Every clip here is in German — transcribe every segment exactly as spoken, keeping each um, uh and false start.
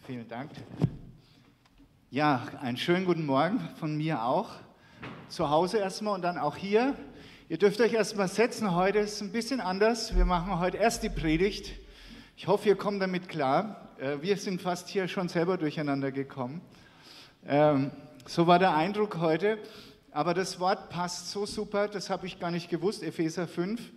Vielen Dank. Ja, einen schönen guten Morgen von mir auch. Zu Hause erstmal und dann auch hier. Ihr dürft euch erstmal setzen. Heute ist es ein bisschen anders. Wir machen heute erst die Predigt. Ich hoffe, ihr kommt damit klar. Wir sind fast hier schon selber durcheinander gekommen. So war der Eindruck heute. Aber das Wort passt so super, das habe ich gar nicht gewusst, Epheser fünf.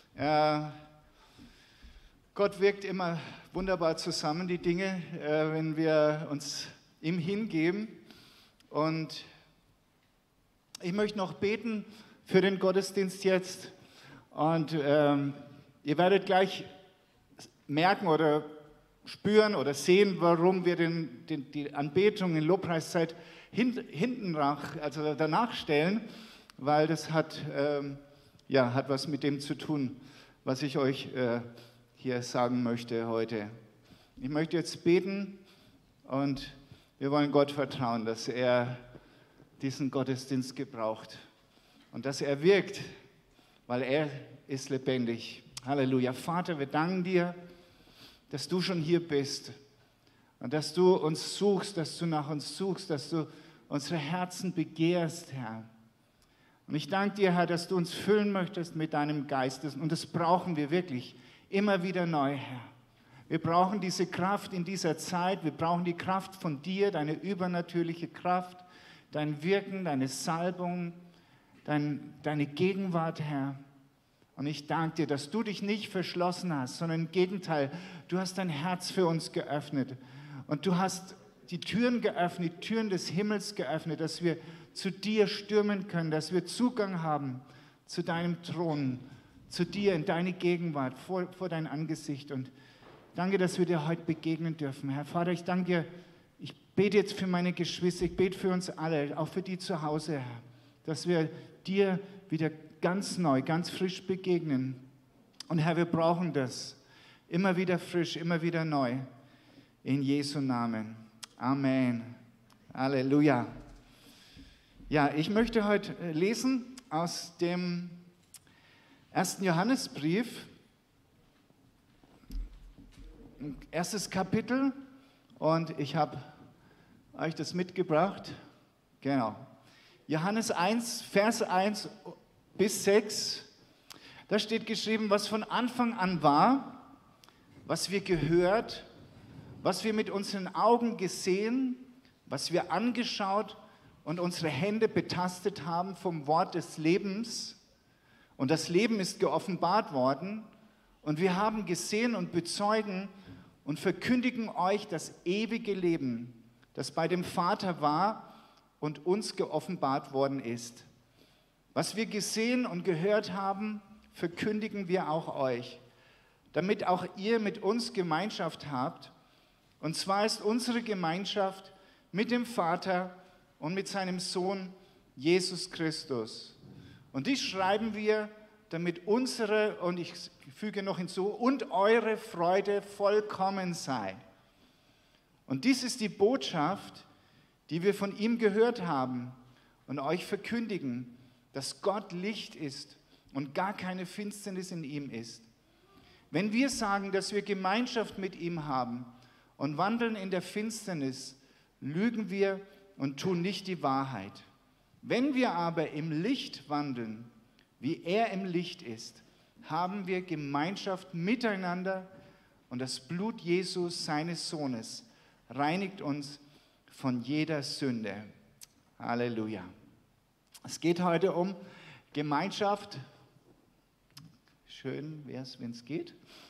Gott wirkt immer wunderbar zusammen, die Dinge, wenn wir uns ihm hingeben. Und ich möchte noch beten für den Gottesdienst jetzt. Und ähm, ihr werdet gleich merken oder spüren oder sehen, warum wir den, den, die Anbetung in Lobpreiszeit hin, hinten nach, also danach stellen, weil das hat, ähm, ja, hat was mit dem zu tun, was ich euch äh, hier sagen möchte heute. Ich möchte jetzt beten und wir wollen Gott vertrauen, dass er diesen Gottesdienst gebraucht und dass er wirkt, weil er ist lebendig. Halleluja. Vater, wir danken dir, dass du schon hier bist und dass du uns suchst, dass du nach uns suchst, dass du unsere Herzen begehrst, Herr. Und ich danke dir, Herr, dass du uns füllen möchtest mit deinem Geist. Und das brauchen wir wirklich immer wieder neu, Herr. Wir brauchen diese Kraft in dieser Zeit. Wir brauchen die Kraft von dir, deine übernatürliche Kraft, dein Wirken, deine Salbung, dein, deine Gegenwart, Herr. Und ich danke dir, dass du dich nicht verschlossen hast, sondern im Gegenteil, du hast dein Herz für uns geöffnet. Und du hast die Türen geöffnet, die Türen des Himmels geöffnet, dass wir zu dir stürmen können, dass wir Zugang haben zu deinem Thron, zu dir in deine Gegenwart, vor, vor dein Angesicht. Und danke, dass wir dir heute begegnen dürfen. Herr Vater, ich danke dir, ich bete jetzt für meine Geschwister, ich bete für uns alle, auch für die zu Hause, Herr, dass wir dir wieder ganz neu, ganz frisch begegnen. Und Herr, wir brauchen das immer wieder frisch, immer wieder neu. In Jesu Namen. Amen. Halleluja. Ja, ich möchte heute lesen aus dem ersten Johannesbrief, erstes Kapitel, und ich habe euch das mitgebracht. Genau. Johannes eins, Vers eins bis sechs, da steht geschrieben, was von Anfang an war, was wir gehört, was wir mit unseren Augen gesehen, was wir angeschaut und unsere Hände betastet haben vom Wort des Lebens. Und das Leben ist geoffenbart worden und wir haben gesehen und bezeugen und verkündigen euch das ewige Leben, das bei dem Vater war und uns geoffenbart worden ist. Was wir gesehen und gehört haben, verkündigen wir auch euch, damit auch ihr mit uns Gemeinschaft habt. Und zwar ist unsere Gemeinschaft mit dem Vater und mit seinem Sohn Jesus Christus. Und dies schreiben wir, damit unsere, und ich füge noch hinzu, und eure Freude vollkommen sei. Und dies ist die Botschaft, die wir von ihm gehört haben und euch verkündigen, dass Gott Licht ist und gar keine Finsternis in ihm ist. Wenn wir sagen, dass wir Gemeinschaft mit ihm haben und wandeln in der Finsternis, lügen wir und tun nicht die Wahrheit. Wenn wir aber im Licht wandeln, wie er im Licht ist, haben wir Gemeinschaft miteinander und das Blut Jesu, seines Sohnes, reinigt uns von jeder Sünde. Halleluja. Es geht heute um Gemeinschaft. Schön wäre es, wenn es geht.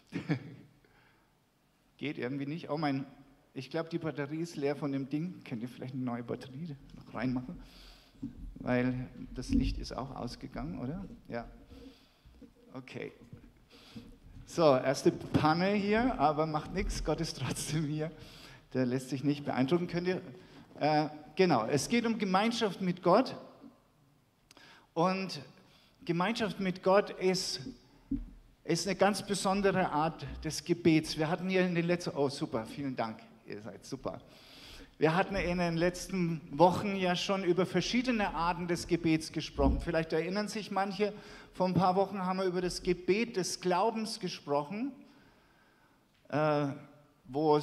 Geht irgendwie nicht. Oh mein, ich glaube, die Batterie ist leer von dem Ding. Könnt ihr vielleicht eine neue Batterie noch reinmachen? Weil das Licht ist auch ausgegangen, oder? Ja. Okay. So, erste Panne hier, aber macht nichts. Gott ist trotzdem hier. Der lässt sich nicht beeindrucken. Könnt ihr? Äh, genau, es geht um Gemeinschaft mit Gott. Und Gemeinschaft mit Gott ist, ist eine ganz besondere Art des Gebets. Wir hatten hier in den letzten, oh super, vielen Dank, ihr seid super. Wir hatten in den letzten Wochen ja schon über verschiedene Arten des Gebets gesprochen. Vielleicht erinnern sich manche, vor ein paar Wochen haben wir über das Gebet des Glaubens gesprochen, äh, wo es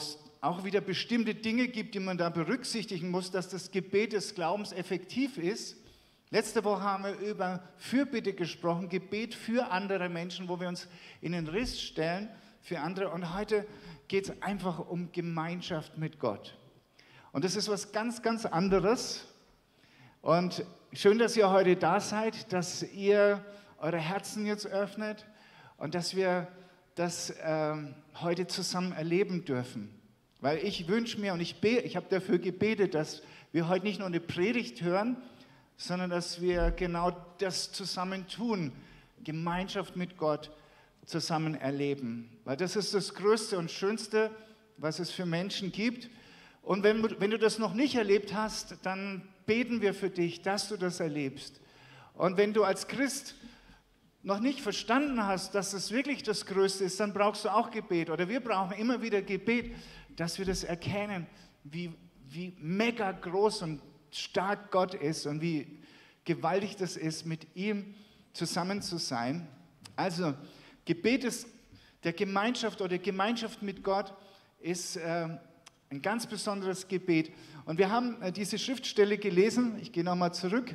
auch wieder bestimmte Dinge gibt, die man da berücksichtigen muss, dass das Gebet des Glaubens effektiv ist. Letzte Woche haben wir über Fürbitte gesprochen, Gebet für andere Menschen, wo wir uns in den Riss stellen für andere. Und heute geht es einfach um Gemeinschaft mit Gott. Und das ist was ganz, ganz anderes. Und schön, dass ihr heute da seid, dass ihr eure Herzen jetzt öffnet und dass wir das ähm, heute zusammen erleben dürfen. Weil ich wünsche mir und ich, be- ich habe dafür gebetet, dass wir heute nicht nur eine Predigt hören, sondern dass wir genau das zusammen tun, Gemeinschaft mit Gott zusammen erleben. Weil das ist das Größte und Schönste, was es für Menschen gibt. Und wenn, wenn du das noch nicht erlebt hast, dann beten wir für dich, dass du das erlebst. Und wenn du als Christ noch nicht verstanden hast, dass es wirklich das Größte ist, dann brauchst du auch Gebet. Oder wir brauchen immer wieder Gebet, dass wir das erkennen, wie, wie mega groß und stark Gott ist und wie gewaltig das ist, mit ihm zusammen zu sein. Also Gebet ist der Gemeinschaft oder Gemeinschaft mit Gott ist äh, ein ganz besonderes Gebet. Und wir haben äh, diese Schriftstelle gelesen, ich gehe nochmal zurück.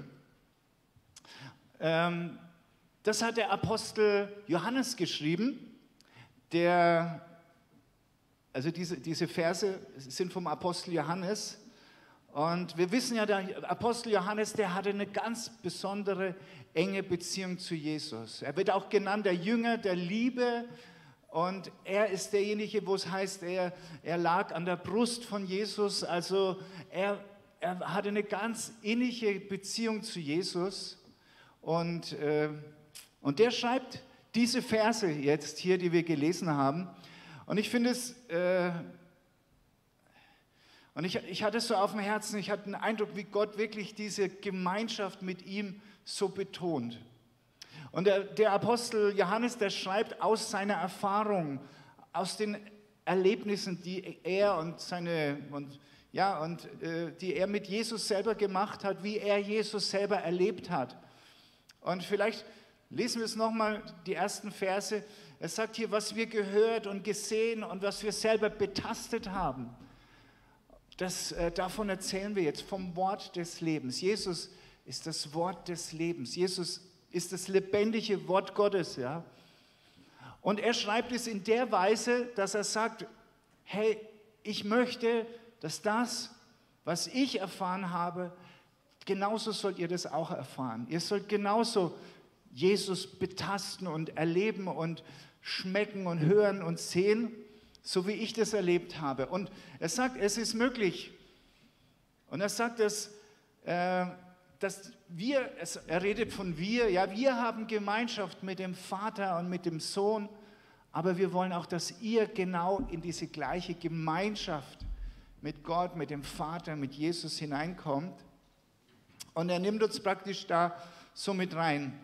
Ähm, das hat der Apostel Johannes geschrieben, der, also diese, diese Verse sind vom Apostel Johannes. Und wir wissen ja, der Apostel Johannes, der hatte eine ganz besondere, enge Beziehung zu Jesus. Er wird auch genannt der Jünger der Liebe und er ist derjenige, wo es heißt, er, er lag an der Brust von Jesus. Also er, er hatte eine ganz innige Beziehung zu Jesus und, äh, und der schreibt diese Verse jetzt hier, die wir gelesen haben. Und ich finde es... Äh, Und ich, ich hatte es so auf dem Herzen, ich hatte den Eindruck, wie Gott wirklich diese Gemeinschaft mit ihm so betont. Und der, der Apostel Johannes, der schreibt aus seiner Erfahrung, aus den Erlebnissen, die er und seine, und, ja, und, äh, die er mit Jesus selber gemacht hat, wie er Jesus selber erlebt hat. Und vielleicht lesen wir es nochmal, die ersten Verse. Er sagt hier, was wir gehört und gesehen und was wir selber betastet haben. Das, äh, davon erzählen wir jetzt, vom Wort des Lebens. Jesus ist das Wort des Lebens. Jesus ist das lebendige Wort Gottes. Ja? Und er schreibt es in der Weise, dass er sagt, hey, ich möchte, dass das, was ich erfahren habe, genauso sollt ihr das auch erfahren. Ihr sollt genauso Jesus betasten und erleben und schmecken und hören und sehen, so wie ich das erlebt habe. Und er sagt, es ist möglich. Und er sagt, dass, äh, dass wir, es, er redet von wir, ja, wir haben Gemeinschaft mit dem Vater und mit dem Sohn, aber wir wollen auch, dass ihr genau in diese gleiche Gemeinschaft mit Gott, mit dem Vater, mit Jesus hineinkommt. Und er nimmt uns praktisch da so mit rein.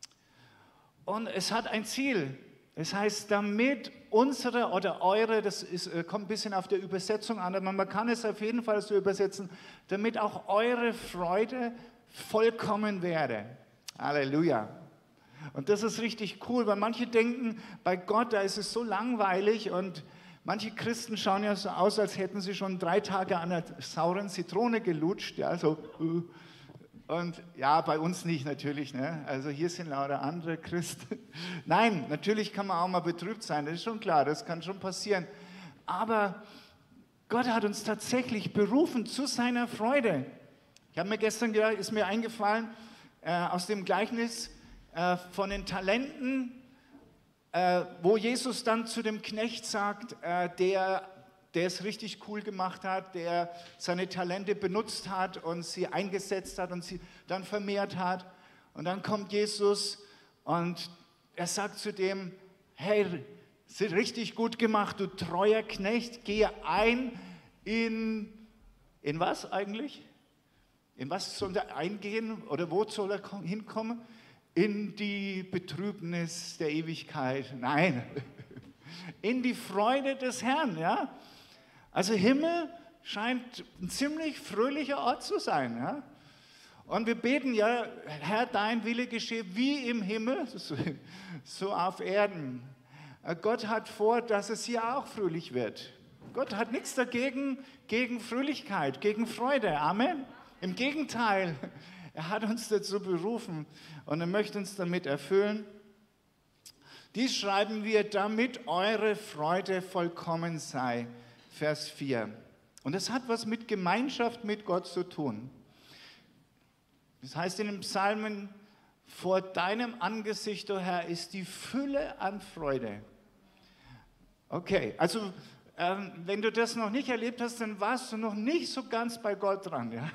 Und es hat ein Ziel. Es heißt, damit unsere oder eure, das ist, kommt ein bisschen auf der Übersetzung an, aber man kann es auf jeden Fall so übersetzen, damit auch eure Freude vollkommen werde. Halleluja. Und das ist richtig cool, weil manche denken, bei Gott, da ist es so langweilig und manche Christen schauen ja so aus, als hätten sie schon drei Tage an der sauren Zitrone gelutscht, ja, so. Und ja, bei uns nicht natürlich, ne? Also hier sind lauter andere Christen. Nein, natürlich kann man auch mal betrübt sein, das ist schon klar, das kann schon passieren. Aber Gott hat uns tatsächlich berufen zu seiner Freude. Ich habe mir gestern gedacht, ist mir eingefallen, äh, aus dem Gleichnis äh, von den Talenten, äh, wo Jesus dann zu dem Knecht sagt, äh, der der es richtig cool gemacht hat, der seine Talente benutzt hat und sie eingesetzt hat und sie dann vermehrt hat. Und dann kommt Jesus und er sagt zu dem, hey, es ist richtig gut gemacht, du treuer Knecht, gehe ein in, in was eigentlich? In was soll er eingehen oder wo soll er hinkommen? In die Betrübnis der Ewigkeit. Nein, in die Freude des Herrn, ja? Also Himmel scheint ein ziemlich fröhlicher Ort zu sein. Ja? Und wir beten ja, Herr, dein Wille geschehe wie im Himmel, so auf Erden. Gott hat vor, dass es hier auch fröhlich wird. Gott hat nichts dagegen, gegen Fröhlichkeit, gegen Freude. Amen. Im Gegenteil, er hat uns dazu berufen und er möchte uns damit erfüllen. Dies schreiben wir, damit eure Freude vollkommen sei. Vers vier. Und das hat was mit Gemeinschaft mit Gott zu tun. Das heißt in den Psalmen, vor deinem Angesicht, o Herr, ist die Fülle an Freude. Okay, also ähm, wenn du das noch nicht erlebt hast, dann warst du noch nicht so ganz bei Gott dran. Ja?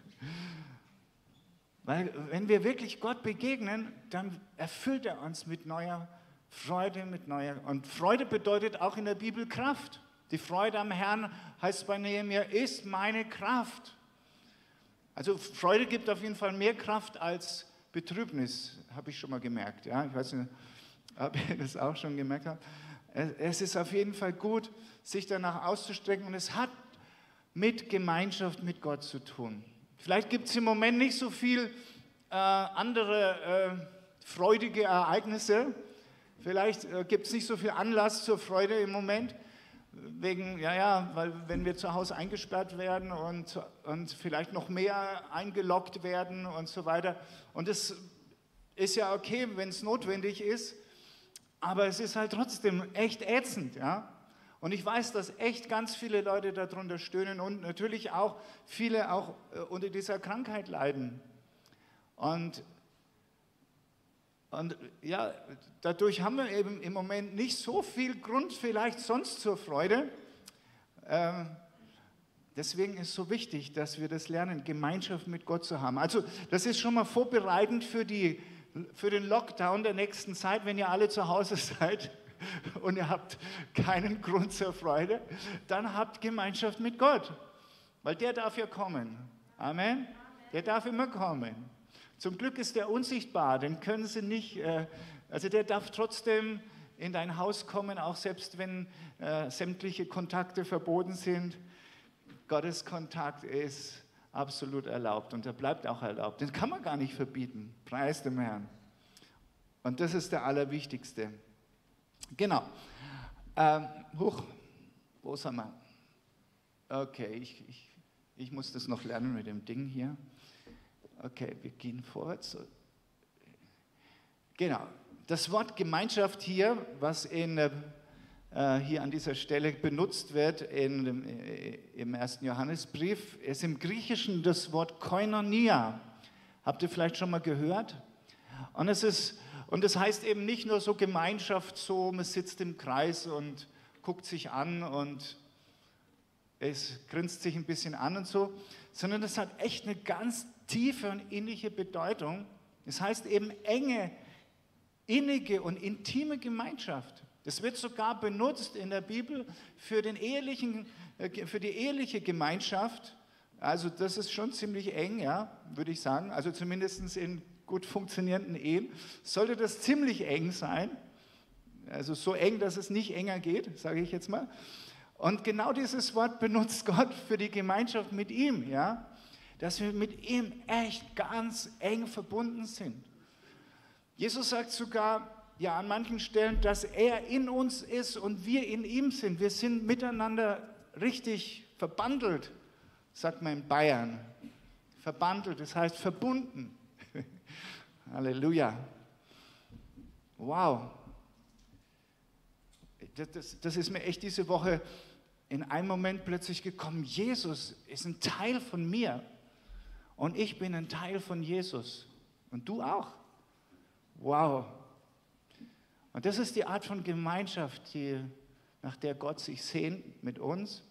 Weil wenn wir wirklich Gott begegnen, dann erfüllt er uns mit neuer Freude, mit neuer. Und Freude bedeutet auch in der Bibel Kraft. Die Freude am Herrn heißt bei Nehemia, ist meine Kraft. Also Freude gibt auf jeden Fall mehr Kraft als Betrübnis, habe ich schon mal gemerkt. Ja? Ich weiß nicht, ob ihr das auch schon gemerkt habt. Es ist auf jeden Fall gut, sich danach auszustrecken und es hat mit Gemeinschaft mit Gott zu tun. Vielleicht gibt es im Moment nicht so viel äh, andere äh, freudige Ereignisse. Vielleicht äh, gibt es nicht so viel Anlass zur Freude im Moment. Wegen, ja, ja, weil wenn wir zu Hause eingesperrt werden und, und vielleicht noch mehr eingeloggt werden und so weiter. Und das ist ja okay, wenn es notwendig ist, aber es ist halt trotzdem echt ätzend, ja. Und ich weiß, dass echt ganz viele Leute darunter stöhnen und natürlich auch viele auch unter dieser Krankheit leiden. Und Und ja, dadurch haben wir eben im Moment nicht so viel Grund vielleicht sonst zur Freude. Ähm, deswegen ist es so wichtig, dass wir das lernen, Gemeinschaft mit Gott zu haben. Also das ist schon mal vorbereitend für, die, für den Lockdown der nächsten Zeit, wenn ihr alle zu Hause seid und ihr habt keinen Grund zur Freude, dann habt Gemeinschaft mit Gott, weil der darf ja kommen. Amen? Der darf immer kommen. Zum Glück ist der unsichtbar, den können sie nicht, äh, also der darf trotzdem in dein Haus kommen, auch selbst wenn äh, sämtliche Kontakte verboten sind. Gottes Kontakt ist absolut erlaubt und er bleibt auch erlaubt. Den kann man gar nicht verbieten, preis dem Herrn. Und das ist der Allerwichtigste. Genau. Ähm, huch, wo sind wir? Okay, ich, ich, ich muss das noch lernen mit dem Ding hier. Okay, wir gehen vorwärts. Genau, das Wort Gemeinschaft hier, was in, äh, hier an dieser Stelle benutzt wird in dem, äh, im ersten Johannesbrief, ist im Griechischen das Wort Koinonia. Habt ihr vielleicht schon mal gehört? Und es ist, und das heißt eben nicht nur so Gemeinschaft, so man sitzt im Kreis und guckt sich an und es grinst sich ein bisschen an und so, sondern das hat echt eine ganz tiefe und innige Bedeutung. Das heißt eben enge, innige und intime Gemeinschaft. Das wird sogar benutzt in der Bibel für, den ehelichen, für die eheliche Gemeinschaft. Also das ist schon ziemlich eng, ja, würde ich sagen. Also zumindest in gut funktionierenden Ehen sollte das ziemlich eng sein. Also so eng, dass es nicht enger geht, sage ich jetzt mal. Und genau dieses Wort benutzt Gott für die Gemeinschaft mit ihm, ja. Dass wir mit ihm echt ganz eng verbunden sind. Jesus sagt sogar, ja, an manchen Stellen, dass er in uns ist und wir in ihm sind. Wir sind miteinander richtig verbandelt, sagt man in Bayern. Verbandelt, das heißt verbunden. Halleluja. Wow. Das, das, das ist mir echt diese Woche in einem Moment plötzlich gekommen. Jesus ist ein Teil von mir. Und ich bin ein Teil von Jesus. Und du auch. Wow. Und das ist die Art von Gemeinschaft, die, nach der Gott sich sehnt mit uns.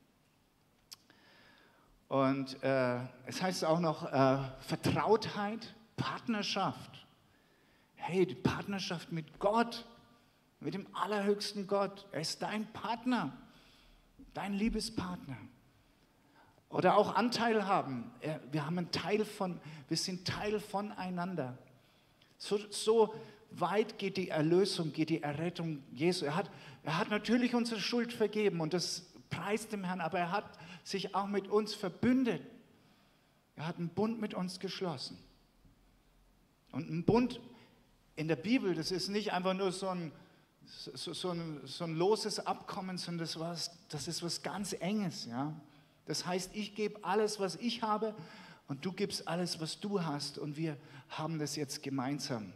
Und äh, es heißt auch noch äh, Vertrautheit, Partnerschaft. Hey, die Partnerschaft mit Gott, mit dem allerhöchsten Gott. Er ist dein Partner, dein Liebespartner. Oder auch Anteil haben. Wir haben einen Teil von, wir sind Teil voneinander. So, so weit geht die Erlösung, geht die Errettung Jesu. Er hat, er hat natürlich unsere Schuld vergeben und das preist dem Herrn, aber er hat sich auch mit uns verbündet. Er hat einen Bund mit uns geschlossen. Und ein Bund in der Bibel, das ist nicht einfach nur so ein, so, so, ein, so ein loses Abkommen, sondern das, was, das ist was ganz Enges. Ja? Das heißt, ich gebe alles, was ich habe und du gibst alles, was du hast und wir haben das jetzt gemeinsam.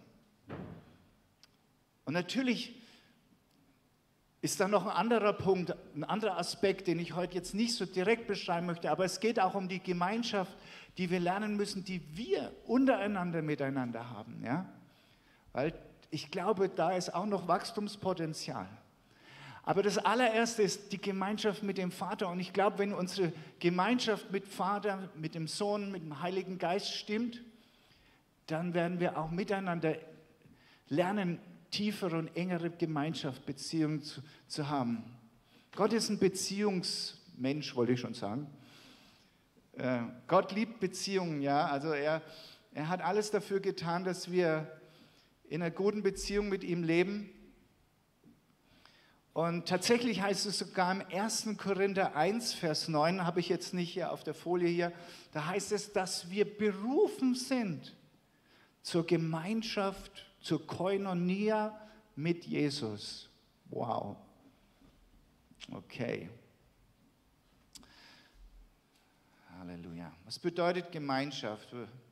Und natürlich ist da noch ein anderer Punkt, ein anderer Aspekt, den ich heute jetzt nicht so direkt beschreiben möchte, aber es geht auch um die Gemeinschaft, die wir lernen müssen, die wir untereinander miteinander haben. Ja? Weil ich glaube, da ist auch noch Wachstumspotenzial. Aber das allererste ist die Gemeinschaft mit dem Vater. Und ich glaube, wenn unsere Gemeinschaft mit Vater, mit dem Sohn, mit dem Heiligen Geist stimmt, dann werden wir auch miteinander lernen, tiefere und engere Gemeinschaft, Beziehung zu, zu haben. Gott ist ein Beziehungsmensch, wollte ich schon sagen. Äh, Gott liebt Beziehungen, ja. Also er, er hat alles dafür getan, dass wir in einer guten Beziehung mit ihm leben. Und tatsächlich heißt es sogar im ersten Korinther eins, Vers neun, habe ich jetzt nicht hier auf der Folie hier, da heißt es, dass wir berufen sind zur Gemeinschaft, zur Koinonia mit Jesus. Wow. Okay. Halleluja. Was bedeutet Gemeinschaft?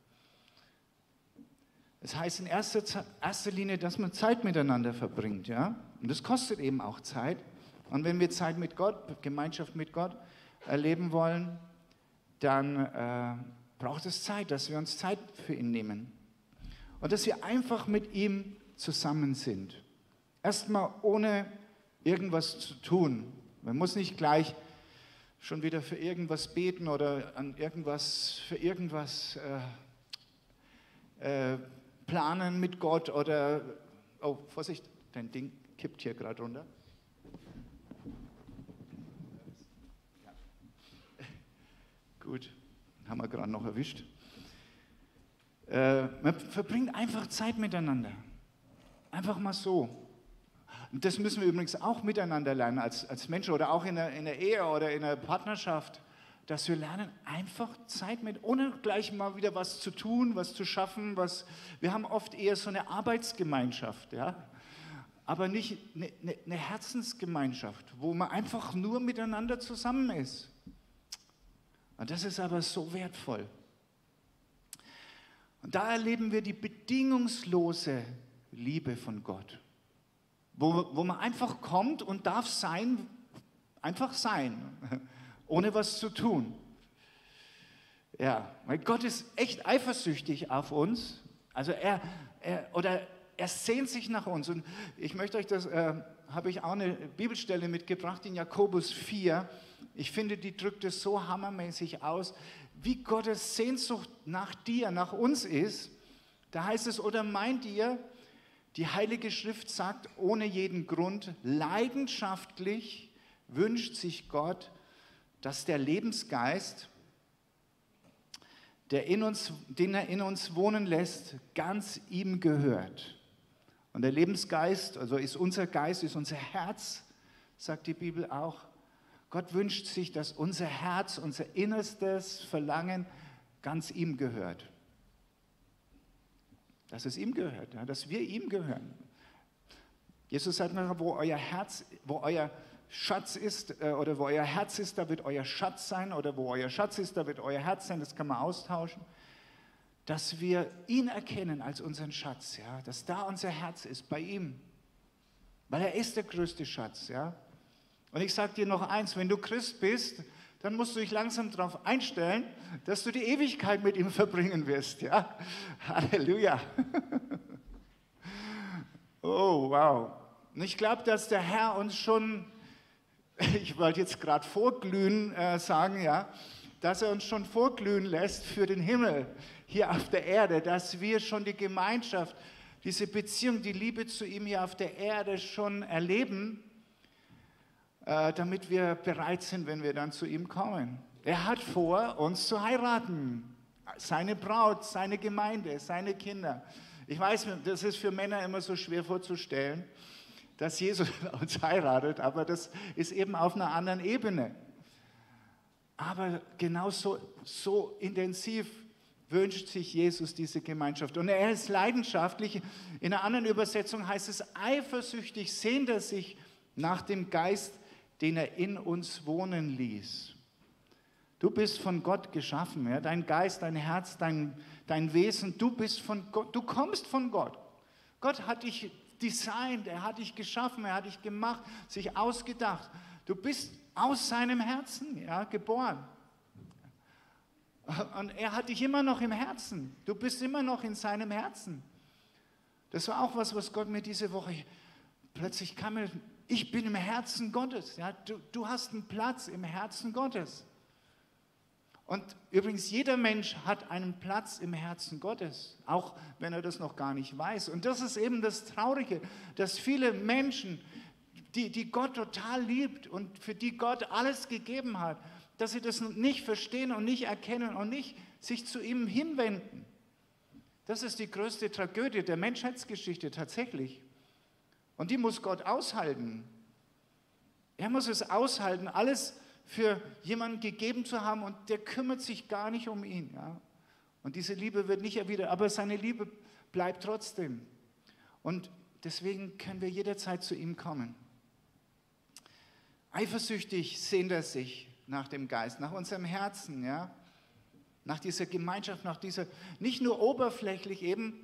Es heißt in erster, erster Linie, dass man Zeit miteinander verbringt, ja? Und das kostet eben auch Zeit. Und wenn wir Zeit mit Gott, Gemeinschaft mit Gott erleben wollen, dann äh, braucht es Zeit, dass wir uns Zeit für ihn nehmen. Und dass wir einfach mit ihm zusammen sind. Erstmal ohne irgendwas zu tun. Man muss nicht gleich schon wieder für irgendwas beten oder an irgendwas, für irgendwas äh, äh, planen mit Gott oder, oh, Vorsicht, dein Ding kippt hier gerade runter. Ja. Gut, haben wir gerade noch erwischt. Äh, man verbringt einfach Zeit miteinander. Einfach mal so. Und das müssen wir übrigens auch miteinander lernen als, als Menschen oder auch in der, in der Ehe oder in der Partnerschaft, dass wir lernen, einfach Zeit mit, ohne gleich mal wieder was zu tun, was zu schaffen. Was, wir haben oft eher so eine Arbeitsgemeinschaft, ja? Aber nicht eine, eine, eine Herzensgemeinschaft, wo man einfach nur miteinander zusammen ist. Und das ist aber so wertvoll. Und da erleben wir die bedingungslose Liebe von Gott, wo, wo man einfach kommt und darf sein, einfach sein, ohne was zu tun. Ja, weil Gott ist echt eifersüchtig auf uns, also er, er oder er sehnt sich nach uns. Und ich möchte euch das, äh, habe ich auch eine Bibelstelle mitgebracht in Jakobus vier. Ich finde, die drückt es so hammermäßig aus, wie Gottes Sehnsucht nach dir, nach uns ist. Da heißt es, oder meint ihr, die Heilige Schrift sagt ohne jeden Grund, leidenschaftlich wünscht sich Gott, dass der Lebensgeist, der in uns, den er in uns wohnen lässt, ganz ihm gehört. Und der Lebensgeist, also ist unser Geist, ist unser Herz, sagt die Bibel auch. Gott wünscht sich, dass unser Herz, unser innerstes Verlangen ganz ihm gehört. Dass es ihm gehört, ja, dass wir ihm gehören. Jesus sagt nachher, wo euer Herz, wo euer Schatz ist, äh, oder wo euer Herz ist, da wird euer Schatz sein, oder wo euer Schatz ist, da wird euer Herz sein, das kann man austauschen. Dass wir ihn erkennen als unseren Schatz, ja, dass da unser Herz ist, bei ihm. Weil er ist der größte Schatz, ja. Und ich sage dir noch eins, wenn du Christ bist, dann musst du dich langsam darauf einstellen, dass du die Ewigkeit mit ihm verbringen wirst, ja. Halleluja. Oh, wow. Und ich glaube, dass der Herr uns schon, ich wollte jetzt gerade vorglühen äh, sagen, ja, dass er uns schon vorglühen lässt für den Himmel hier auf der Erde, dass wir schon die Gemeinschaft, diese Beziehung, die Liebe zu ihm hier auf der Erde schon erleben, äh, damit wir bereit sind, wenn wir dann zu ihm kommen. Er hat vor, uns zu heiraten, seine Braut, seine Gemeinde, seine Kinder. Ich weiß, das ist für Männer immer so schwer vorzustellen, dass Jesus uns heiratet, aber das ist eben auf einer anderen Ebene. Aber genauso so intensiv wünscht sich Jesus diese Gemeinschaft. Und er ist leidenschaftlich. In einer anderen Übersetzung heißt es, eifersüchtig sehnt er sich nach dem Geist, den er in uns wohnen ließ. Du bist von Gott geschaffen, ja? Dein Geist, dein Herz, dein, dein Wesen, du bist von Gott, du kommst von Gott. Gott hat dich designt, er hat dich geschaffen, er hat dich gemacht, sich ausgedacht. Du bist aus seinem Herzen, ja, geboren. Und er hat dich immer noch im Herzen. Du bist immer noch in seinem Herzen. Das war auch was, was Gott mir diese Woche, plötzlich kam mir, ich bin im Herzen Gottes. Ja, du, du hast einen Platz im Herzen Gottes. Und übrigens, jeder Mensch hat einen Platz im Herzen Gottes, auch wenn er das noch gar nicht weiß. Und das ist eben das Traurige, dass viele Menschen, die, die Gott total liebt und für die Gott alles gegeben hat, dass sie das nicht verstehen und nicht erkennen und nicht sich zu ihm hinwenden. Das ist die größte Tragödie der Menschheitsgeschichte tatsächlich. Und die muss Gott aushalten. Er muss es aushalten, alles für jemanden gegeben zu haben und der kümmert sich gar nicht um ihn. Ja? Und diese Liebe wird nicht erwidert, aber seine Liebe bleibt trotzdem. Und deswegen können wir jederzeit zu ihm kommen. Eifersüchtig sehnt er sich nach dem Geist, nach unserem Herzen, ja? Nach dieser Gemeinschaft, nach dieser, nicht nur oberflächlich eben.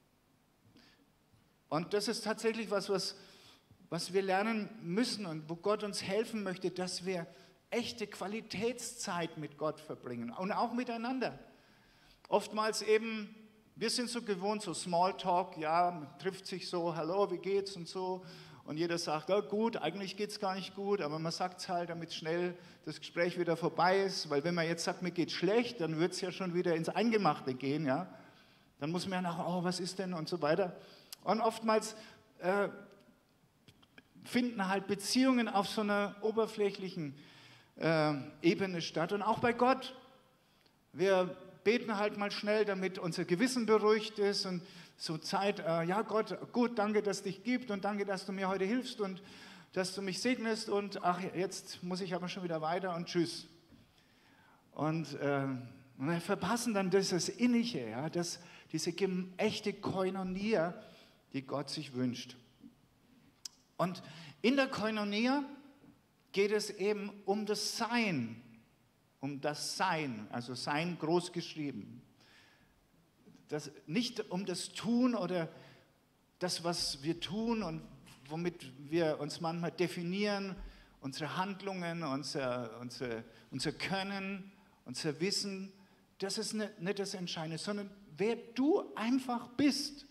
Und das ist tatsächlich was, was, was wir lernen müssen und wo Gott uns helfen möchte, dass wir echte Qualitätszeit mit Gott verbringen und auch miteinander. Oftmals eben, wir sind so gewohnt, so Smalltalk, ja, man trifft sich so, hallo, wie geht's und so. Und jeder sagt, ja gut, eigentlich geht es gar nicht gut, aber man sagt es halt, damit schnell das Gespräch wieder vorbei ist, weil wenn man jetzt sagt, mir geht schlecht, dann wird es ja schon wieder ins Eingemachte gehen, ja. Dann muss man ja nach, oh, was ist denn und so weiter. Und oftmals äh, finden halt Beziehungen auf so einer oberflächlichen äh, Ebene statt und auch bei Gott. Wir beten halt mal schnell, damit unser Gewissen beruhigt ist und so Zeit, äh, ja Gott, gut, danke, dass es dich gibt und danke, dass du mir heute hilfst und dass du mich segnest und ach, jetzt muss ich aber schon wieder weiter und tschüss. Und, äh, und wir verpassen dann dieses Innige, ja, das, diese echte Koinonia, die Gott sich wünscht. Und in der Koinonia geht es eben um das Sein, um das Sein, also Sein groß geschrieben. Das, nicht um das Tun oder das, was wir tun und womit wir uns manchmal definieren, unsere Handlungen, unser, unser, unser Können, unser Wissen, das ist nicht, nicht das Entscheidende, sondern wer du einfach bist.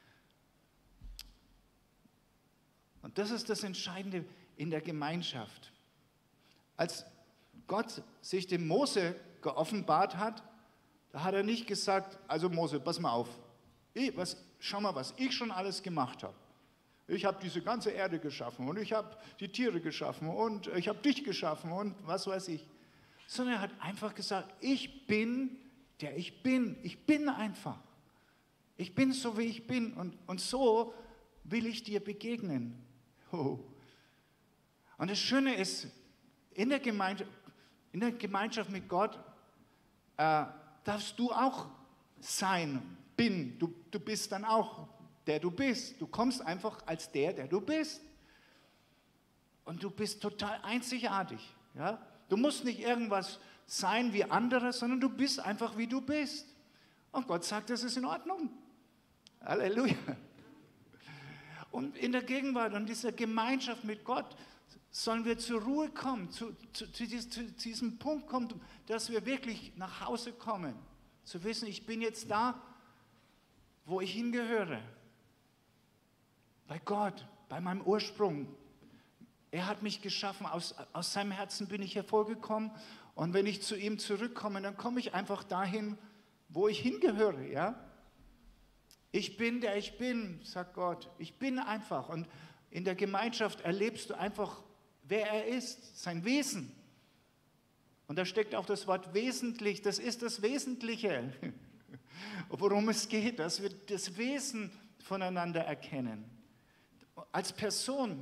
Und das ist das Entscheidende in der Gemeinschaft. Als Gott sich dem Mose geoffenbart hat, da hat er nicht gesagt, also Mose, pass mal auf, ich, was, schau mal, was ich schon alles gemacht habe. Ich habe diese ganze Erde geschaffen und ich habe die Tiere geschaffen und ich habe dich geschaffen und was weiß ich. Sondern er hat einfach gesagt, ich bin, der ich bin. Ich bin einfach. Ich bin so, wie ich bin und, und so will ich dir begegnen. Oh. Und das Schöne ist, in der Gemeinschaft, in der Gemeinschaft mit Gott äh, darfst du auch sein, bin. Du, du bist dann auch der du bist. Du kommst einfach als der, der du bist. Und du bist total einzigartig. Ja? Du musst nicht irgendwas sein wie andere, sondern du bist einfach, wie du bist. Und Gott sagt, das ist in Ordnung. Halleluja. Und in der Gegenwart und dieser Gemeinschaft mit Gott sollen wir zur Ruhe kommen, zu, zu, zu, diesem, zu diesem Punkt kommen, dass wir wirklich nach Hause kommen. Zu wissen, ich bin jetzt da, wo ich hingehöre. Bei Gott, bei meinem Ursprung. Er hat mich geschaffen, aus, aus seinem Herzen bin ich hervorgekommen. Und wenn ich zu ihm zurückkomme, dann komme ich einfach dahin, wo ich hingehöre. Ja? Ich bin, der ich bin, sagt Gott. Ich bin einfach. Und in der Gemeinschaft erlebst du einfach, wer er ist, sein Wesen. Und da steckt auch das Wort wesentlich. Das ist das Wesentliche, worum es geht, dass wir das Wesen voneinander erkennen. Als Person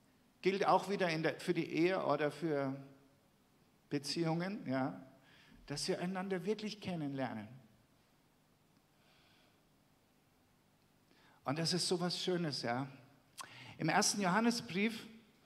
gilt auch wieder in der, für die Ehe oder für Beziehungen, ja, dass wir einander wirklich kennenlernen. Und das ist so was Schönes, ja. Im ersten Johannesbrief,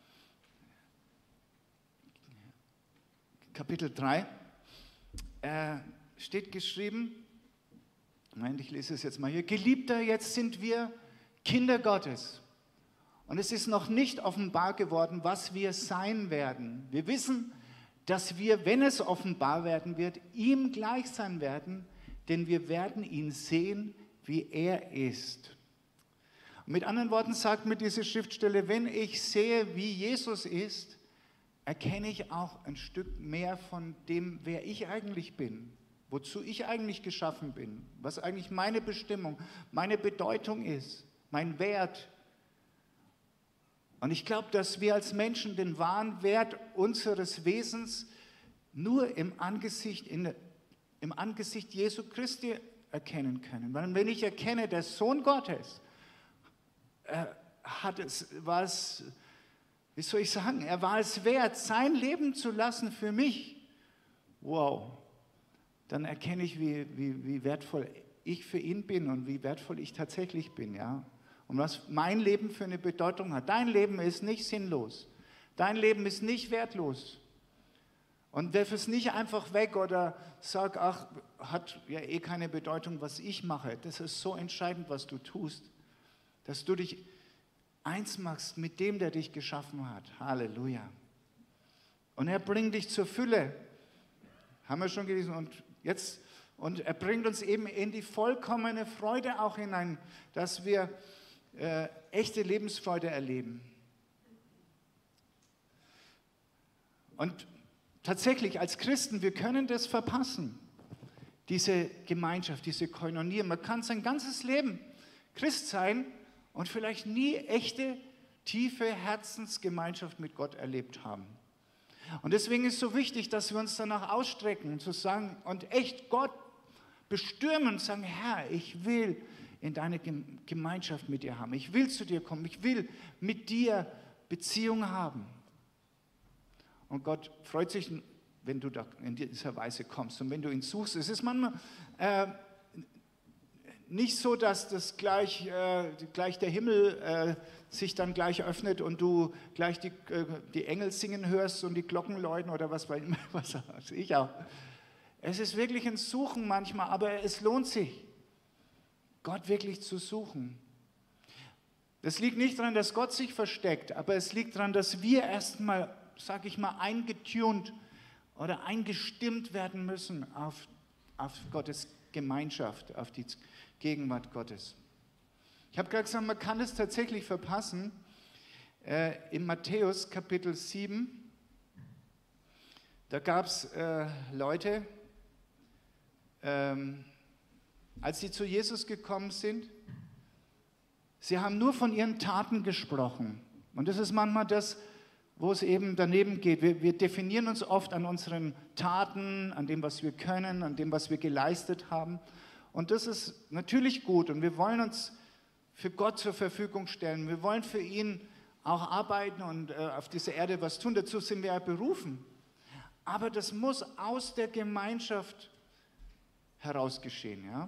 Kapitel drei, äh, steht geschrieben, Moment, ich lese es jetzt mal hier, Geliebter, jetzt sind wir Kinder Gottes. Und es ist noch nicht offenbar geworden, was wir sein werden. Wir wissen, dass wir, wenn es offenbar werden wird, ihm gleich sein werden, denn wir werden ihn sehen, wie er ist. Und mit anderen Worten sagt mir diese Schriftstelle, wenn ich sehe, wie Jesus ist, erkenne ich auch ein Stück mehr von dem, wer ich eigentlich bin, wozu ich eigentlich geschaffen bin, was eigentlich meine Bestimmung, meine Bedeutung ist, mein Wert. Und ich glaube, dass wir als Menschen den wahren Wert unseres Wesens nur im Angesicht, in, im Angesicht Jesu Christi erkennen können. Weil wenn ich erkenne, der Sohn Gottes äh, hat es, war es, wie soll ich sagen, er war es wert, sein Leben zu lassen für mich. Wow, dann erkenne ich, wie, wie, wie wertvoll ich für ihn bin und wie wertvoll ich tatsächlich bin, ja. Und was mein Leben für eine Bedeutung hat. Dein Leben ist nicht sinnlos. Dein Leben ist nicht wertlos. Und werf es nicht einfach weg oder sag, ach, hat ja eh keine Bedeutung, was ich mache. Das ist so entscheidend, was du tust, dass du dich eins machst mit dem, der dich geschaffen hat. Halleluja. Und er bringt dich zur Fülle. Haben wir schon gelesen. Und jetzt, und er bringt uns eben in die vollkommene Freude auch hinein, dass wir Äh, echte Lebensfreude erleben. Und tatsächlich als Christen, wir können das verpassen, diese Gemeinschaft, diese Koinonie. Man kann sein ganzes Leben Christ sein und vielleicht nie echte, tiefe Herzensgemeinschaft mit Gott erlebt haben. Und deswegen ist es so wichtig, dass wir uns danach ausstrecken und zu sagen und echt Gott bestürmen und sagen, Herr, ich will in deine Gemeinschaft mit dir haben. Ich will zu dir kommen. Ich will mit dir Beziehung haben. Und Gott freut sich, wenn du da in dieser Weise kommst und wenn du ihn suchst. Es ist manchmal äh, nicht so, dass das gleich, äh, gleich der Himmel äh, sich dann gleich öffnet und du gleich die, äh, die Engel singen hörst und die Glocken läuten oder was weiß ich auch. Es ist wirklich ein Suchen manchmal, aber es lohnt sich, Gott wirklich zu suchen. Das liegt nicht daran, dass Gott sich versteckt, aber es liegt daran, dass wir erstmal, sag ich mal, eingetunt oder eingestimmt werden müssen auf, auf Gottes Gemeinschaft, auf die Gegenwart Gottes. Ich habe gerade gesagt, man kann es tatsächlich verpassen. Äh, in Matthäus Kapitel sieben, da gab es äh, Leute, ähm, als sie zu Jesus gekommen sind, sie haben nur von ihren Taten gesprochen. Und das ist manchmal das, wo es eben daneben geht. Wir, wir definieren uns oft an unseren Taten, an dem, was wir können, an dem, was wir geleistet haben. Und das ist natürlich gut. Und wir wollen uns für Gott zur Verfügung stellen. Wir wollen für ihn auch arbeiten und äh, auf dieser Erde was tun. Dazu sind wir ja berufen. Aber das muss aus der Gemeinschaft heraus geschehen, ja.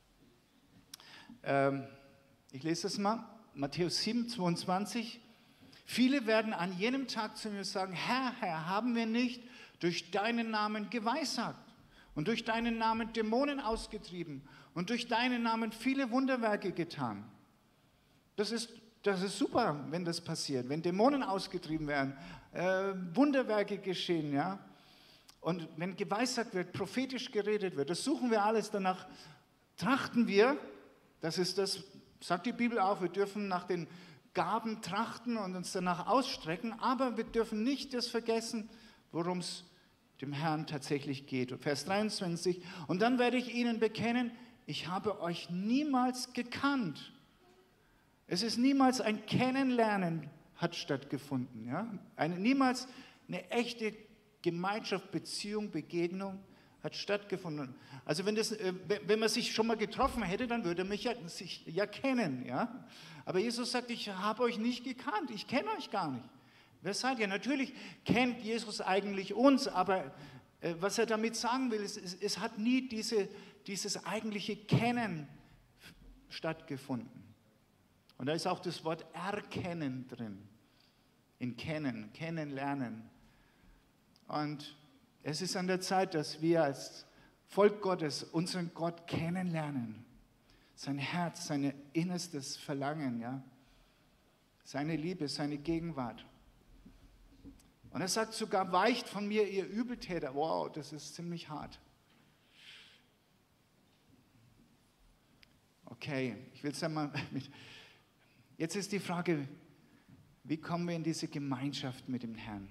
Ich lese es mal, Matthäus sieben, zweiundzwanzig. Viele werden an jenem Tag zu mir sagen, Herr, Herr, haben wir nicht durch deinen Namen geweissagt und durch deinen Namen Dämonen ausgetrieben und durch deinen Namen viele Wunderwerke getan. Das ist, das ist super, wenn das passiert, wenn Dämonen ausgetrieben werden, äh, Wunderwerke geschehen, ja. Und wenn geweissagt wird, prophetisch geredet wird, das suchen wir alles, danach trachten wir. Das ist das, sagt die Bibel auch, wir dürfen nach den Gaben trachten und uns danach ausstrecken, aber wir dürfen nicht das vergessen, worum es dem Herrn tatsächlich geht. Vers dreiundzwanzig, und dann werde ich ihnen bekennen, ich habe euch niemals gekannt. Es ist niemals ein Kennenlernen hat stattgefunden. Ja? Eine, niemals eine echte Gemeinschaft, Beziehung, Begegnung hat stattgefunden. Also wenn, das, wenn man sich schon mal getroffen hätte, dann würde man mich ja, sich ja kennen. Ja? Aber Jesus sagt, ich habe euch nicht gekannt, ich kenne euch gar nicht. Wer seid ihr? Natürlich kennt Jesus eigentlich uns, aber was er damit sagen will, ist, es, es hat nie diese, dieses eigentliche Kennen stattgefunden. Und da ist auch das Wort erkennen drin. In kennen, kennenlernen. Und es ist an der Zeit, dass wir als Volk Gottes unseren Gott kennenlernen. Sein Herz, sein innerstes Verlangen, ja. Seine Liebe, seine Gegenwart. Und er sagt sogar, weicht von mir, ihr Übeltäter. Wow, das ist ziemlich hart. Okay, ich will es einmal mit. Jetzt ist die Frage, wie kommen wir in diese Gemeinschaft mit dem Herrn?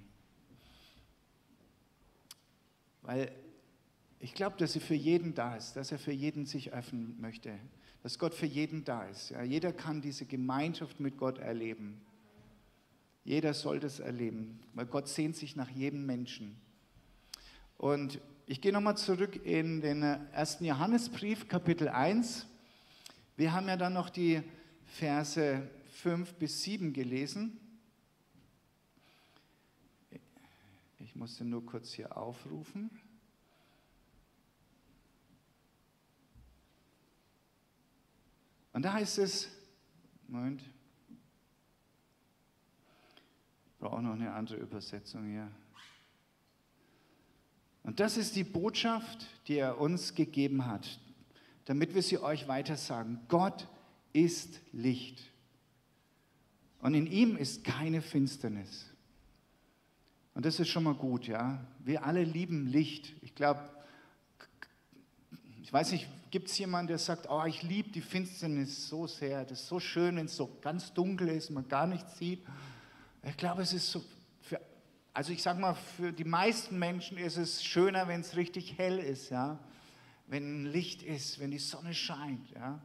Weil ich glaube, dass er für jeden da ist, dass er für jeden sich öffnen möchte, dass Gott für jeden da ist. Ja, jeder kann diese Gemeinschaft mit Gott erleben. Jeder soll das erleben, weil Gott sehnt sich nach jedem Menschen. Und ich gehe nochmal zurück in den ersten Johannesbrief, Kapitel eins. Wir haben ja dann noch die Verse fünf bis sieben gelesen. Ich musste nur kurz hier aufrufen. Und da heißt es, Moment, ich brauche auch noch eine andere Übersetzung hier. Und das ist die Botschaft, die er uns gegeben hat, damit wir sie euch weitersagen. Gott ist Licht. Und in ihm ist keine Finsternis. Und das ist schon mal gut, ja. Wir alle lieben Licht. Ich glaube, ich weiß nicht, gibt es jemanden, der sagt, oh, ich liebe die Finsternis so sehr, das ist so schön, wenn es so ganz dunkel ist, man gar nichts sieht. Ich glaube, es ist so, für, also ich sage mal, für die meisten Menschen ist es schöner, wenn es richtig hell ist, ja. Wenn Licht ist, wenn die Sonne scheint, ja.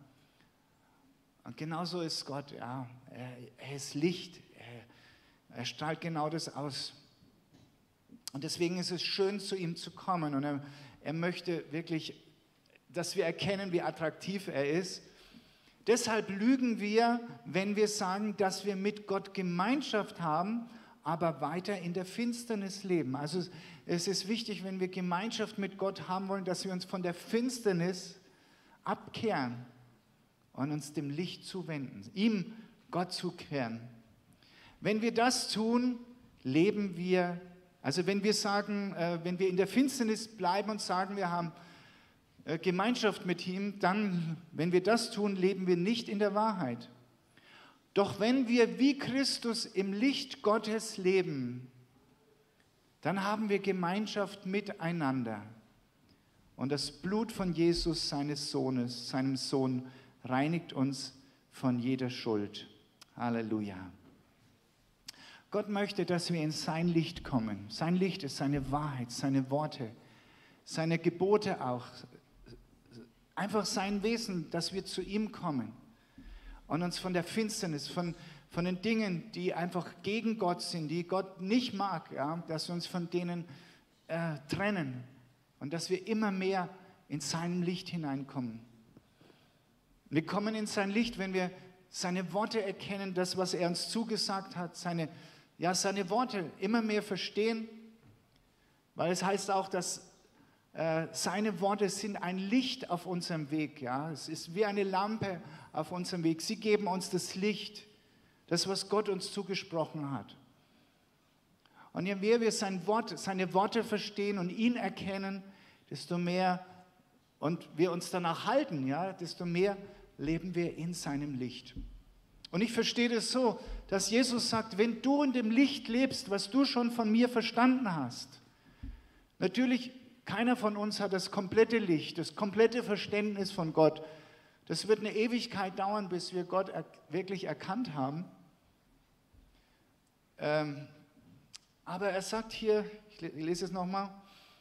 Und genauso ist Gott, ja. Er, er ist Licht, er, er strahlt genau das aus. Und deswegen ist es schön, zu ihm zu kommen. Und er, er möchte wirklich, dass wir erkennen, wie attraktiv er ist. Deshalb lügen wir, wenn wir sagen, dass wir mit Gott Gemeinschaft haben, aber weiter in der Finsternis leben. Also es ist wichtig, wenn wir Gemeinschaft mit Gott haben wollen, dass wir uns von der Finsternis abkehren und uns dem Licht zuwenden, ihm, Gott zukehren. Wenn wir das tun, leben wir, also wenn wir sagen, äh, wenn wir in der Finsternis bleiben und sagen, wir haben äh, Gemeinschaft mit ihm, dann, wenn wir das tun, leben wir nicht in der Wahrheit. Doch wenn wir wie Christus im Licht Gottes leben, dann haben wir Gemeinschaft miteinander. Und das Blut von Jesus, seines Sohnes, seinem Sohn, reinigt uns von jeder Schuld. Halleluja. Gott möchte, dass wir in sein Licht kommen. Sein Licht ist seine Wahrheit, seine Worte, seine Gebote auch. Einfach sein Wesen, dass wir zu ihm kommen und uns von der Finsternis, von, von den Dingen, die einfach gegen Gott sind, die Gott nicht mag, ja, dass wir uns von denen äh, trennen und dass wir immer mehr in seinem Licht hineinkommen. Wir kommen in sein Licht, wenn wir seine Worte erkennen, das, was er uns zugesagt hat, seine, ja, seine Worte immer mehr verstehen, weil es heißt auch, dass äh, seine Worte sind ein Licht auf unserem Weg. Ja? Es ist wie eine Lampe auf unserem Weg. Sie geben uns das Licht, das, was Gott uns zugesprochen hat. Und je mehr wir sein Wort, seine Worte verstehen und ihn erkennen, desto mehr und wir uns danach halten, ja, desto mehr leben wir in seinem Licht. Und ich verstehe das so, dass Jesus sagt, wenn du in dem Licht lebst, was du schon von mir verstanden hast, natürlich, keiner von uns hat das komplette Licht, das komplette Verständnis von Gott. Das wird eine Ewigkeit dauern, bis wir Gott er- wirklich erkannt haben. Ähm, aber er sagt hier, ich lese es nochmal,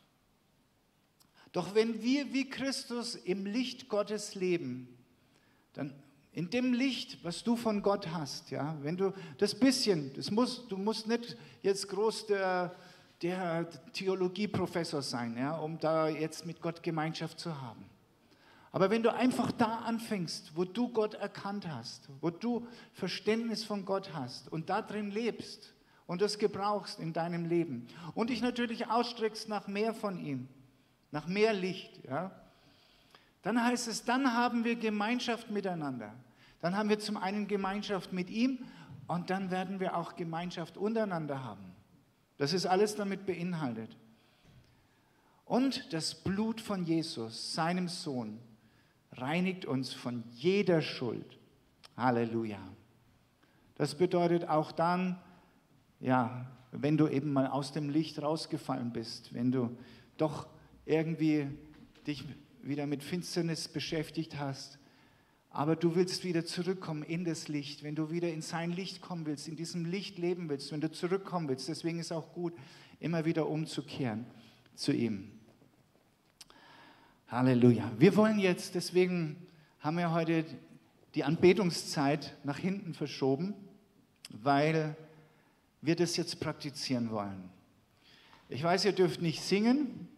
doch wenn wir wie Christus im Licht Gottes leben, dann in dem Licht, was du von Gott hast, ja, wenn du das bisschen, das musst, du musst nicht jetzt groß der, der Theologieprofessor sein, ja, um da jetzt mit Gott Gemeinschaft zu haben. Aber wenn du einfach da anfängst, wo du Gott erkannt hast, wo du Verständnis von Gott hast und da drin lebst und das gebrauchst in deinem Leben und dich natürlich ausstreckst nach mehr von ihm, nach mehr Licht, ja, dann heißt es, dann haben wir Gemeinschaft miteinander. Dann haben wir zum einen Gemeinschaft mit ihm und dann werden wir auch Gemeinschaft untereinander haben. Das ist alles damit beinhaltet. Und das Blut von Jesus, seinem Sohn, reinigt uns von jeder Schuld. Halleluja. Das bedeutet auch dann, ja, wenn du eben mal aus dem Licht rausgefallen bist, wenn du doch irgendwie dich wieder mit Finsternis beschäftigt hast, aber du willst wieder zurückkommen in das Licht, wenn du wieder in sein Licht kommen willst, in diesem Licht leben willst, wenn du zurückkommen willst, deswegen ist auch gut, immer wieder umzukehren zu ihm. Halleluja. Wir wollen jetzt, deswegen haben wir heute die Anbetungszeit nach hinten verschoben, weil wir das jetzt praktizieren wollen. Ich weiß, ihr dürft nicht singen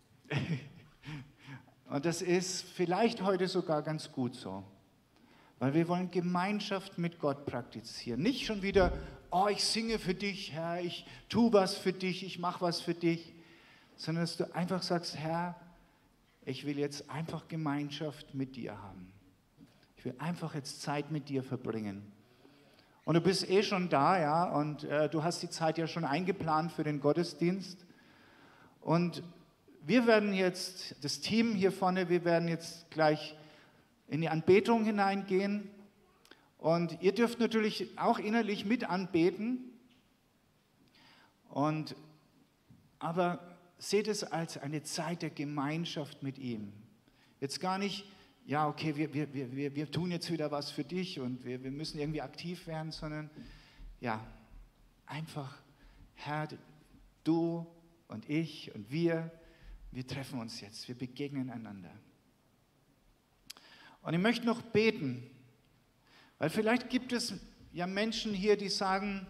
und das ist vielleicht heute sogar ganz gut so, weil wir wollen Gemeinschaft mit Gott praktizieren. Nicht schon wieder, oh, ich singe für dich, Herr, ich tue was für dich, ich mache was für dich, sondern dass du einfach sagst, Herr, ich will jetzt einfach Gemeinschaft mit dir haben. Ich will einfach jetzt Zeit mit dir verbringen. Und du bist eh schon da, ja, und äh, du hast die Zeit ja schon eingeplant für den Gottesdienst. Und wir werden jetzt, das Team hier vorne, wir werden jetzt gleich in die Anbetung hineingehen. Und ihr dürft natürlich auch innerlich mit anbeten. Und, aber seht es als eine Zeit der Gemeinschaft mit ihm. Jetzt gar nicht, ja, okay, wir, wir, wir, wir tun jetzt wieder was für dich und wir, wir müssen irgendwie aktiv werden, sondern ja, einfach, Herr, du und ich und wir, wir treffen uns jetzt, wir begegnen einander. Und ich möchte noch beten, weil vielleicht gibt es ja Menschen hier, die sagen,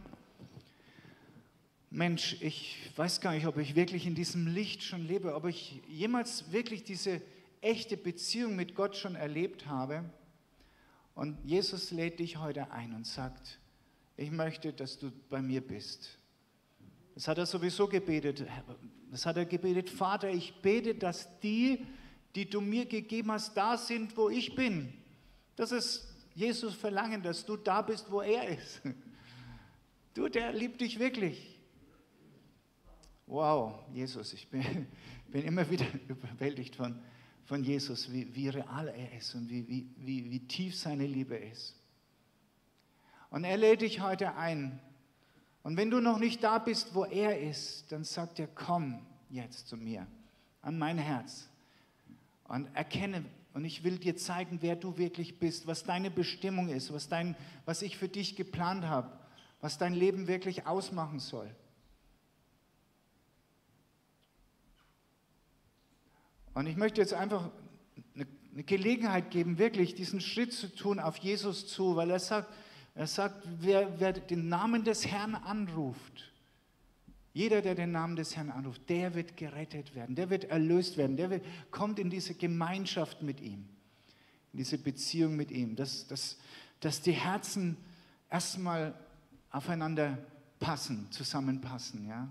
Mensch, ich weiß gar nicht, ob ich wirklich in diesem Licht schon lebe, ob ich jemals wirklich diese echte Beziehung mit Gott schon erlebt habe. Und Jesus lädt dich heute ein und sagt, ich möchte, dass du bei mir bist. Das hat er sowieso gebetet. Das hat er gebetet, Vater, ich bete, dass die, die du mir gegeben hast, da sind, wo ich bin. Das ist Jesus Verlangen, dass du da bist, wo er ist. Du, der liebt dich wirklich. Wow, Jesus, ich bin, bin immer wieder überwältigt von, von Jesus, wie, wie real er ist und wie, wie, wie, wie tief seine Liebe ist. Und er lädt dich heute ein. Und wenn du noch nicht da bist, wo er ist, dann sagt er, komm jetzt zu mir, an mein Herz und erkenne, und ich will dir zeigen, wer du wirklich bist, was deine Bestimmung ist, was, dein, was ich für dich geplant habe, was dein Leben wirklich ausmachen soll. Und ich möchte jetzt einfach eine Gelegenheit geben, wirklich diesen Schritt zu tun auf Jesus zu, weil er sagt, er sagt, wer, wer den Namen des Herrn anruft, jeder, der den Namen des Herrn anruft, der wird gerettet werden, der wird erlöst werden, der wird, kommt in diese Gemeinschaft mit ihm, in diese Beziehung mit ihm, dass, dass, dass die Herzen erstmal aufeinander passen, zusammenpassen, ja.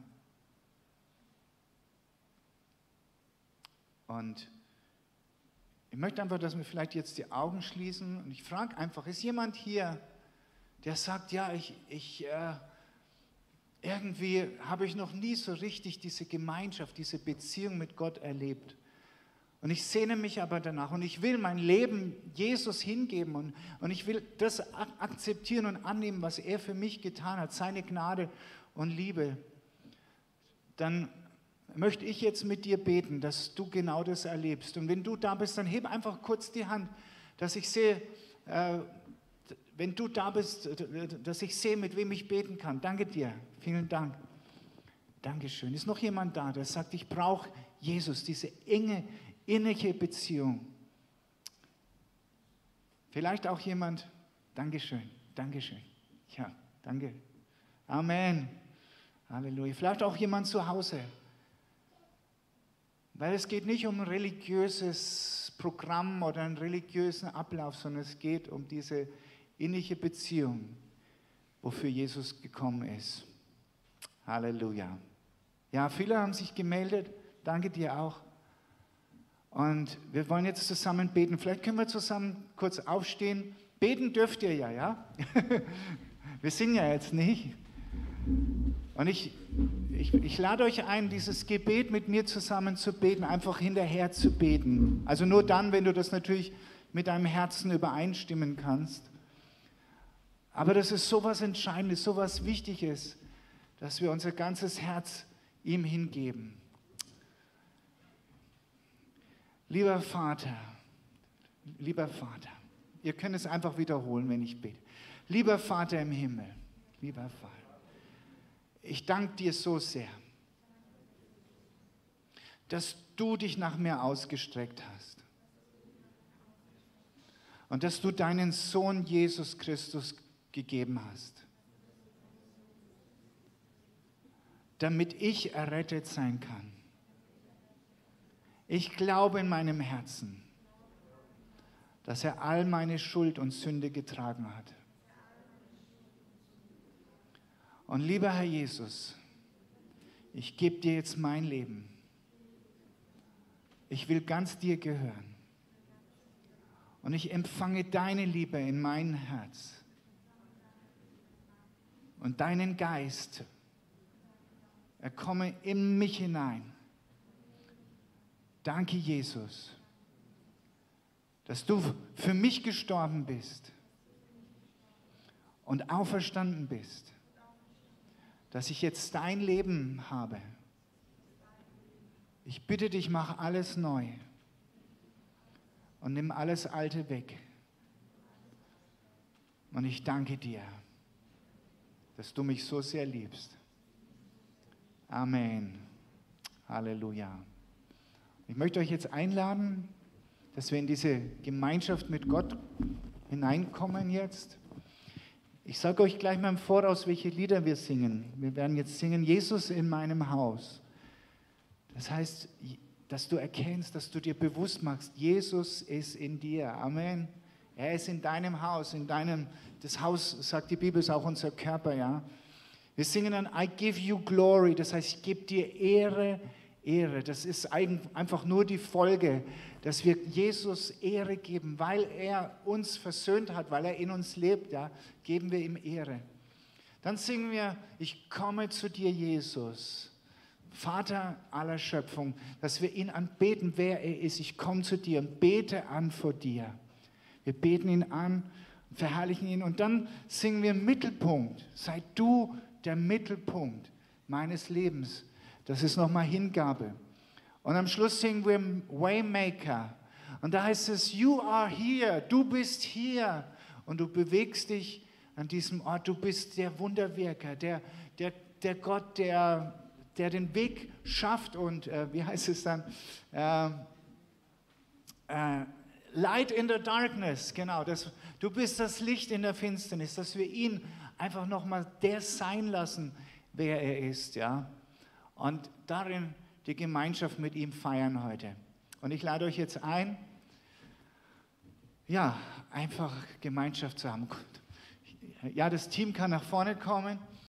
Und ich möchte einfach, dass wir vielleicht jetzt die Augen schließen und ich frage einfach, ist jemand hier, der sagt, ja, ich, ich äh, irgendwie habe ich noch nie so richtig diese Gemeinschaft, diese Beziehung mit Gott erlebt. Und ich sehne mich aber danach und ich will mein Leben Jesus hingeben und, und ich will das akzeptieren und annehmen, was er für mich getan hat, seine Gnade und Liebe. Dann möchte ich jetzt mit dir beten, dass du genau das erlebst. Und wenn du da bist, dann heb einfach kurz die Hand, dass ich sehe, äh, wenn du da bist, dass ich sehe, mit wem ich beten kann. Danke dir. Vielen Dank. Dankeschön. Ist noch jemand da, der sagt, ich brauche Jesus, diese enge, innige Beziehung? Vielleicht auch jemand, Dankeschön, Dankeschön. Ja, danke. Amen. Halleluja. Vielleicht auch jemand zu Hause. Weil es geht nicht um ein religiöses Programm oder einen religiösen Ablauf, sondern es geht um diese innige Beziehung, wofür Jesus gekommen ist. Halleluja. Ja, viele haben sich gemeldet. Danke dir auch. Und wir wollen jetzt zusammen beten. Vielleicht können wir zusammen kurz aufstehen. Beten dürft ihr ja, ja? Wir singen ja jetzt nicht. Und ich, ich, ich lade euch ein, dieses Gebet mit mir zusammen zu beten, einfach hinterher zu beten. Also nur dann, wenn du das natürlich mit deinem Herzen übereinstimmen kannst. Aber das ist so was Entscheidendes, so was Wichtiges, dass wir unser ganzes Herz ihm hingeben. Lieber Vater, lieber Vater, ihr könnt es einfach wiederholen, wenn ich bete. Lieber Vater im Himmel, lieber Vater, ich danke dir so sehr, dass du dich nach mir ausgestreckt hast und dass du deinen Sohn Jesus Christus gegeben hast, damit ich errettet sein kann. Ich glaube in meinem Herzen, dass er all meine Schuld und Sünde getragen hat. Und lieber Herr Jesus, ich gebe dir jetzt mein Leben. Ich will ganz dir gehören. Und ich empfange deine Liebe in mein Herz und deinen Geist. Er komme in mich hinein. Danke, Jesus, dass du für mich gestorben bist und auferstanden bist, dass ich jetzt dein Leben habe. Ich bitte dich, mach alles neu und nimm alles Alte weg. Und ich danke dir, dass du mich so sehr liebst. Amen. Halleluja. Ich möchte euch jetzt einladen, dass wir in diese Gemeinschaft mit Gott hineinkommen jetzt. Ich sage euch gleich mal im Voraus, welche Lieder wir singen. Wir werden jetzt singen, Jesus in meinem Haus. Das heißt, dass du erkennst, dass du dir bewusst machst, Jesus ist in dir. Amen. Er ist in deinem Haus, in deinem, das Haus, sagt die Bibel, ist auch unser Körper, ja. Wir singen dann, I give you glory, das heißt, ich gebe dir Ehre, Ehre. Das ist einfach nur die Folge, dass wir Jesus Ehre geben, weil er uns versöhnt hat, weil er in uns lebt, ja, geben wir ihm Ehre. Dann singen wir, ich komme zu dir, Jesus, Vater aller Schöpfung, dass wir ihn anbeten, wer er ist. Ich komme zu dir und bete an vor dir. Wir beten ihn an, verherrlichen ihn und dann singen wir Mittelpunkt. Sei du der Mittelpunkt meines Lebens. Das ist nochmal Hingabe. Und am Schluss singen wir Waymaker. Und da heißt es, you are here, du bist hier. Und du bewegst dich an diesem Ort. Du bist der Wunderwirker, der, der, der Gott, der, der den Weg schafft. Und äh, wie heißt es dann? Äh, äh, Light in the darkness, genau. Das, du bist das Licht in der Finsternis, dass wir ihn einfach nochmal der sein lassen, wer er ist, ja. Und darin die Gemeinschaft mit ihm feiern heute. Und ich lade euch jetzt ein, ja, einfach Gemeinschaft zu haben. Ja, das Team kann nach vorne kommen.